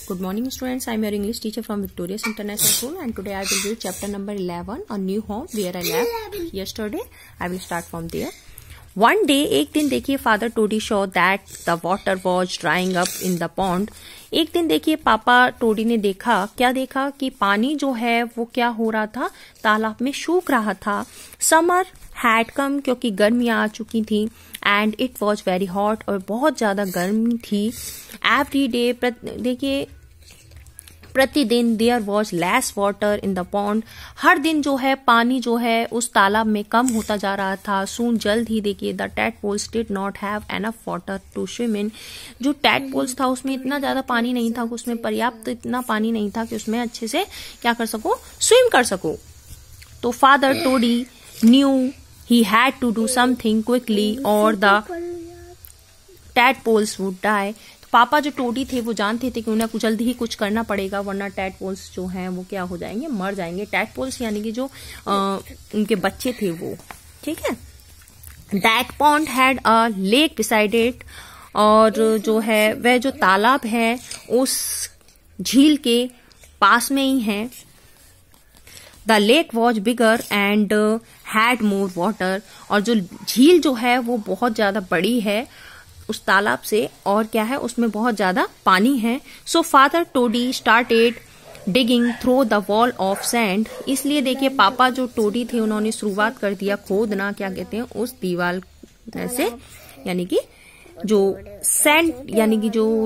Good morning students, I am your English teacher from Victorious International School and today I will read chapter number 11 A New Home where I left yesterday. I will start from there. One day, एक दिन देखिए father Toady saw that the water was drying up in the pond. एक दिन देखिए पापा टोडी ने देखा, क्या देखा कि पानी जो है वो क्या हो रहा था, तालाब में सूख रहा था. समर हैड कम क्योंकि गर्मियां आ चुकी थी and it was very hot और बहुत ज्यादा गर्मी थी. एवरी डे देखिए प्रतिदिन there was less water in the pond. हर दिन जो है पानी जो है उस तालाब में कम होता जा रहा था. सून जल्द ही देखिए the tadpoles did not have enough water to swim in. जो टैडपोल्स था उसमें इतना ज्यादा पानी नहीं था, उसमें पर्याप्त इतना पानी नहीं था कि उसमें अच्छे से क्या कर सको, स्विम कर सको. तो father Toady knew he had to do something quickly or the tadpoles would die. तो पापा जो टोडी थे वो जानते थे कि उन्हें जल्दी ही कुछ करना पड़ेगा वरना टैडपोल्स जो हैं वो क्या हो जाएंगे, मर जाएंगे. टैडपोल्स यानी कि जो उनके बच्चे थे वो, ठीक है. That pond had a lake beside it. और जो है वह जो तालाब है उस झील के पास में ही है. The lake was bigger and had more water. और जो झील जो है वो बहुत ज्यादा बड़ी है उस तालाब से और क्या है उसमें बहुत ज्यादा पानी है. So father Toady started digging through the wall of sand. इसलिए देखिए पापा जो टोडी थे उन्होंने शुरुआत कर दिया खोदना, क्या कहते हैं, उस दीवार से, यानी कि जो सैंड यानी कि जो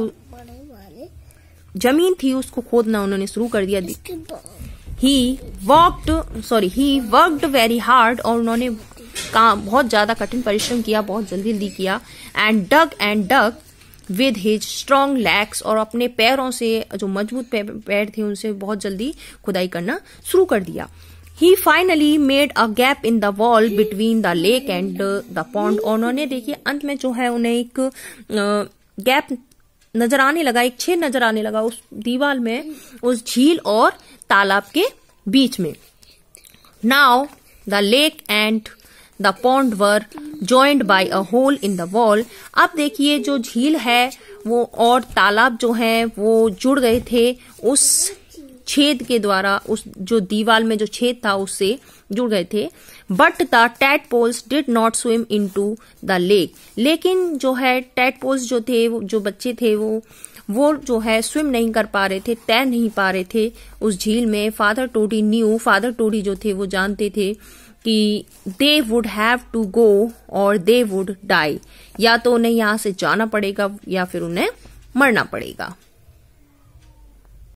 जमीन थी उसको खोदना उन्होंने शुरू कर दिया. He worked very hard और उन्होंने काम बहुत ज्यादा कठिन परिश्रम किया, बहुत जल्दी किया. and dug with his strong legs और अपने पैरों से जो मजबूत पैर थे उनसे बहुत जल्दी खुदाई करना शुरू कर दिया. He finally made a gap in the wall between the lake and the pond. और उन्होंने देखिए अंत में जो है उन्हें एक गैप नजर आने लगा, एक छेद नजर आने लगा उस दीवार में, उस झील और तालाब के बीच में. Now the lake and the pond were joined by a hole in the wall. अब देखिए जो झील है वो और तालाब जो है वो जुड़ गए थे उस छेद के द्वारा, उस जो दीवार में जो छेद था उससे जुड़ गए थे. But the tadpoles did not swim into the lake. लेकिन जो है टैडपोल्स जो थे, जो बच्चे थे वो जो है स्विम नहीं कर पा रहे थे, तैर नहीं पा रहे थे उस झील में. फादर टोडी जो थे वो जानते थे कि they would have to go और दे वुड डाई. या तो उन्हें यहां से जाना पड़ेगा या फिर उन्हें मरना पड़ेगा.